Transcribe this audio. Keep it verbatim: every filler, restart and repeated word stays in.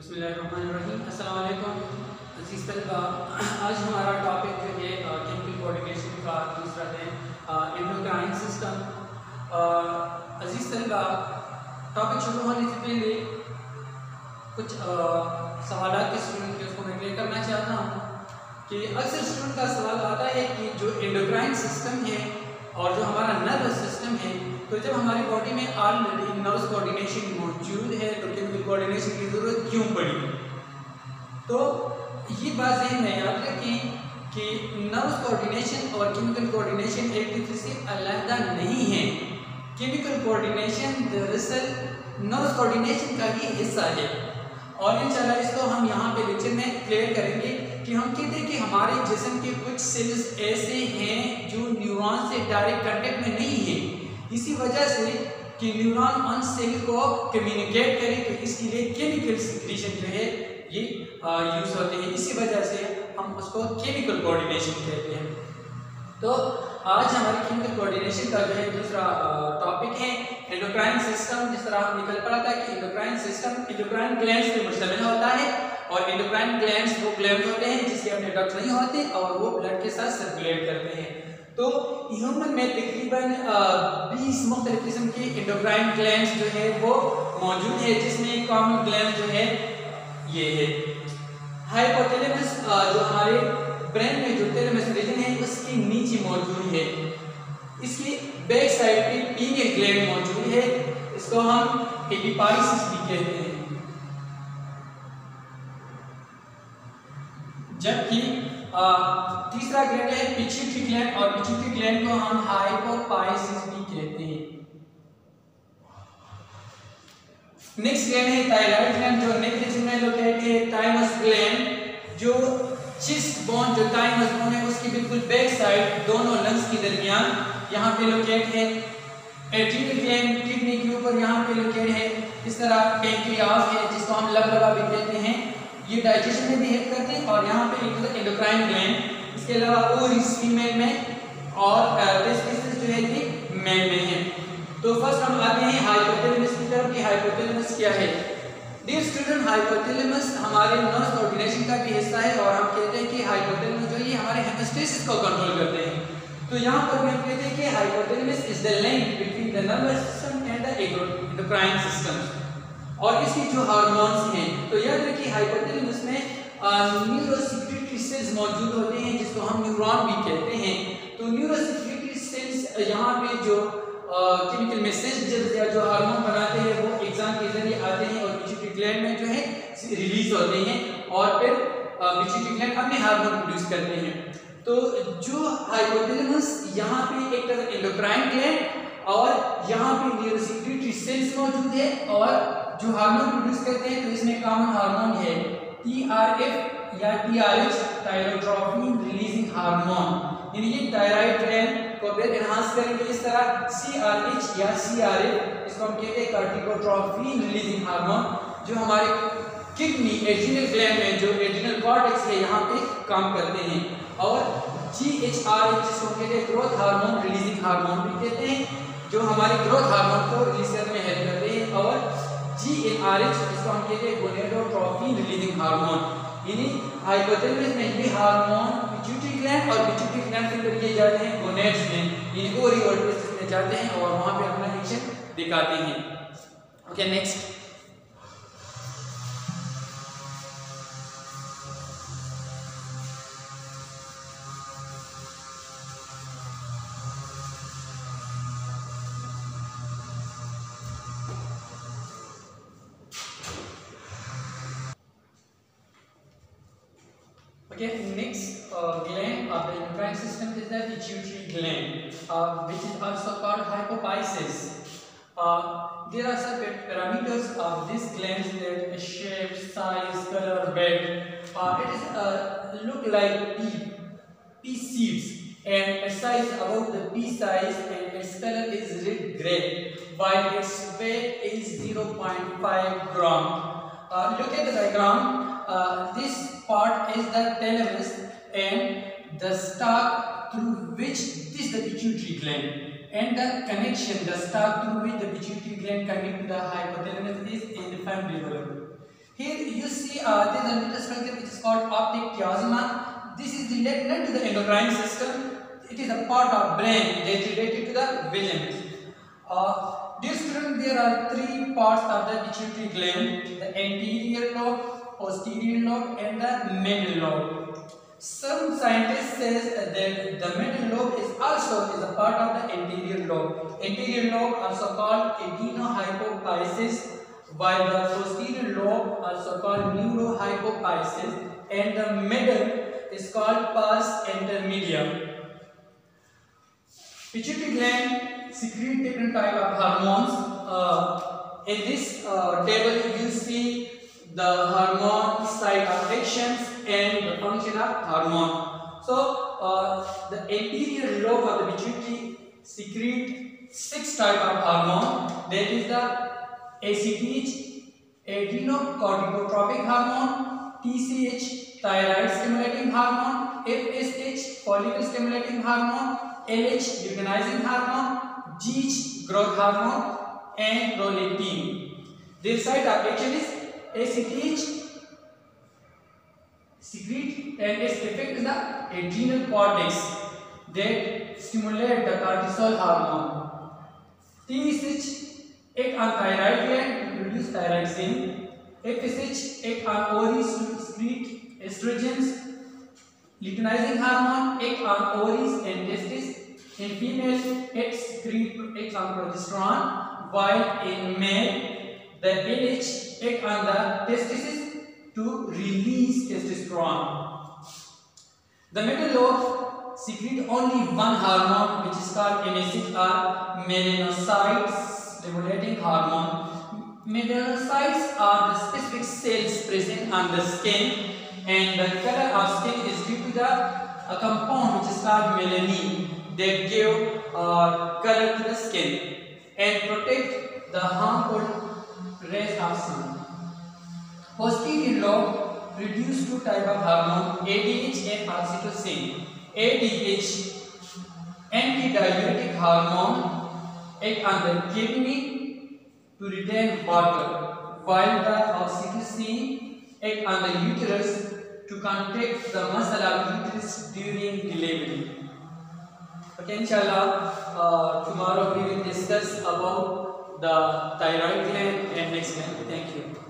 बिस्मिल्लाहिर्रहमानिर्रहीम। अस्सलाम वालेकुम अज़ीज़ तलबा। आज हमारा टॉपिक जो है केमिकल कोऑर्डिनेशन का दूसरा है एंडोक्राइन सिस्टम। अज़ीज़ तलबा, टॉपिक शुरू होने से पहले कुछ सवाल के स्टूडेंट के उसको मैं क्लियर करना चाहता हूँ कि अक्सर स्टूडेंट का सवाल आता है कि जो एंडोक्राइन सिस्टम है और जो हमारा नर्वस सिस्टम है, तो जब हमारी बॉडी में ऑलरेडी नर्वस कोऑर्डिनेशन मौजूद है तो केमिकल कोऑर्डिनेशन की ज़रूरत क्यों पड़ी। तो ये बात ज़हन में याद रखें कि नर्वस कोऑर्डिनेशन और केमिकल कोऑर्डिनेशन एक दूसरे से अलग नहीं है। केमिकल कोऑर्डिनेशन दरअसल नर्वस कोऑर्डिनेशन का ही हिस्सा है और इंशाल्लाह इसको हम यहाँ पे लेक्चर में क्लियर करेंगे कि हम कहते हैं कि हमारे जिस्म के कुछ सेल्स ऐसे हैं जो न्यूरॉन से डायरेक्ट कांटेक्ट में नहीं है। इसी वजह से कि न्यूरॉन ऑन सेल को कम्युनिकेट करे तो इसके लिए केमिकल सिक्रीशन जो है ये यूज होते हैं। इसी वजह से हम उसको केमिकल कोऑर्डिनेशन कहते हैं। तो आज हमारे केमिकल कोऑर्डिनेशन का जो है दूसरा टॉपिक है एंडोक्राइन सिस्टम। जिस तरह हम निकल पड़ा था कि एंडोक्राइन सिस्टम एंडोक्राइन ग्लैंड्स पे मुश्तमिल होता है और एंडोक्राइन ग्लैंड्स वो ग्लैंड्स होते हैं जिसके अपने डक्ट्स नहीं होते और वो ब्लड के साथ सर्कुलेट करते हैं। तो ह्यूमन में तकरीबन बीस मुख्तलिफ किस्म के एंडोक्राइन ग्लैंड्स जो है वो मौजूद है, जिसमें कॉमन ग्लैंड जो है ये है हाइपोथैलेमस, जो हमारे ब्रेन में जो थैलेमस रीजन है उसके नीचे मौजूद है। इसकी बैक साइड पे पीनियल ग्लैंड मौजूद है, इसको हम एपिफाइसिस भी कहते हैं। जबकि तीसरा ग्लैंड है पिट्यूटरी ग्लैंड और पिट्यूटरी ग्लैंड को हम हाइपोफाइसिस भी कहते हैं। नेक्स्ट ग्लैंड है थायराइड ग्लैंड जो नेक रीजन में लोकेट है। थाइमस ग्लैंड जो चिस्ट बोन जो थाइमस बोन है उसकी बिल्कुल बैक साइड दोनों लंग्स के दरमियान यहाँ पे लोकेट है। एड्रिनल ग्लैंड किडनी के ऊपर यहाँ पे लोकेट है। इस तरह पैंक्रियास है जिसको हम लबलबा भी कहते हैं, ये डाइजेशन में भी हेल्प करते हैं। और यहाँ पे एक एंडोक्राइन ग्लैंड, इसके अलावा ओवरीज फीमेल में और टेस्टिस जो है कि मेल में है। तो फर्स्ट हम आते हैं हाइपोथैलेमस की तरफ कि हाइपोथैलेमस क्या है। डियर स्टूडेंट, हाइपोथैलेमस हमारे नर्वस कोऑर्डिनेशन का भी हिस्सा है और हम कहते हैं कि हाइपोथैलेमस जो ये हमारे हेमोस्टेसिस को कंट्रोल करते हैं। तो यहाँ पर भी हम कहते हैं कि hypothalamus is the link between the nervous system and the endocrine system. और इसकी जो हार्मोन्स हैं, तो याद रखिए हाइपोथैलेमस में न्यूरोसेक्रेटरी सेल्स मौजूद होते हैं जिसको हम न्यूरॉन भी कहते हैं। तो न्यूरोसेक्रेटरी सेल्स यहाँ पे जो केमिकल मैसेज या जो हार्मोन बनाते हैं वो एग्जाम के जरिए आते हैं और पिट्यूटरी ग्लैंड में जो है रिलीज होते हैं और फिर पिट्यूटरी ग्लैंड अपने हार्मोन प्रोड्यूस करते हैं। तो जो हाइपोथैलेमस यहाँ पे एक तरह एंडोक्राइन ग्लैंड और यहाँ पे न्यूरोसेक्रेटरी सेल्स मौजूद है और जो हार्मोन प्रोड्यूस करते हैं तो इसमें कॉमन हार्मोन है टी आर एफ या T R H, thyrotropin releasing hormone. यानी ये थायराइड ग्लैंड को फिर एनहांस करेंगे। इस तरह सी आर एच या सी आर एफ, इसको हम कहते हैं कार्टिकोट्रोपिन रिलीजिंग हार्मोन, जो हमारे किडनी एड्रिनल ग्लैंड में जो एड्रिनल कॉर्टेक्स है यहाँ पे काम करते हैं। और जी एच आर एच जिसको कहते हैं ग्रोथ हार्मोन रिलीजिंग हार्मोन भी कहते हैं, जो हमारे ग्रोथ हार्मोन को रिलीज करने में हेल्प करते हैं। और जी एन आर एच जिसको हम कहते हैं गोनेडोट्रोपिन रिलीजिंग हार्मोन। यानी हाइपोथैलेमस में ये हार्मोन पिट्यूटरी ग्लैंड और पिट्यूटरी ग्लैंड से लेके जाते हैं गोनेड्स में, यानी ओवरी और टेस्टिस में जाते हैं और वहां पे अपना एक्शन दिखाते हैं। Okay, next Okay, next uh, gland of the endocrine system is the pituitary gland, uh, which is also called hypophysis. Uh, there are some parameters of this gland, that shape, size, color, bed. Uh, it is uh, look like pea, pea seeds, and its size about the pea size, and its color is red gray, while its weight is zero point five gram. Uh, look at the diagram. Uh, this part is the thalamus and the stalk through which this is the pituitary gland, and the connection, the stalk through which the pituitary gland connect to the hypothalamus is indefensible. Here you see uh, there is a little structure which is called optic chiasma. This is related to the endocrine system. It is a part of brain that is related to the vision. Uh, dear students, there are three parts of the pituitary gland: the anterior lobe, posterior lobe, and the middle lobe. Some scientists says that the middle lobe is also is a part of the anterior lobe. Anterior lobe also called adenohypophysis, while the posterior lobe also called neurohypophysis, and the middle is called pars intermedia. Pituitary gland secrete different type of hormones. Uh, in this uh, table, you see the hormone site of actions and the function of hormone. So, uh, the anterior lobe of the pituitary secrete six type of hormone. That is the A C T H, adrenocorticotropic hormone; T C H, thyroid stimulating hormone; F S H, follicle stimulating hormone; L H, luteinizing hormone; G H, growth hormone; and prolactin. Their site of action is A C T H secrete and its effect is the adrenal cortex that stimulate the cortisol hormone. T S H act on thyroid gland to produce thyroxine. F S H act on ovaries to secrete estrogens. Luteinizing hormone act on ovaries and testes. In females, it secretes on progesterone, while in male, the L H act on the testes to release testosterone. The middle lobe secretes only one hormone, which is called M S H or melanocytes regulating hormone. Melanocytes are the specific cells present on the skin, and the color of skin is due to the a compound which is called melanin that give uh, color to the skin and protect the harmful rays of sun. Posterior lobe produce two type of hormone, A D H and oxytocin. A D H, antidiuretic hormone, act on the kidney to retain water, while the oxytocin act on the uterus to contract the muscle of uterus during delivery. Okay, inshallah, uh, tomorrow we will discuss about the thyroid gland and next gland. Thank you.